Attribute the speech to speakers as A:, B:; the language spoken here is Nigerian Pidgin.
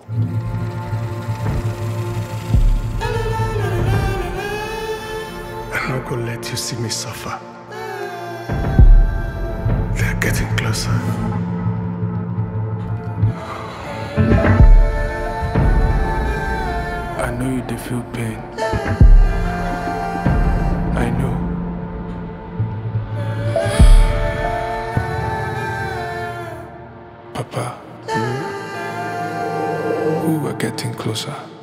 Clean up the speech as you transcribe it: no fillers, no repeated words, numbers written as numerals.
A: I'm not gonna let you see me suffer. They're getting closer. I know you dey feel pain. I know. Papa, we were getting closer.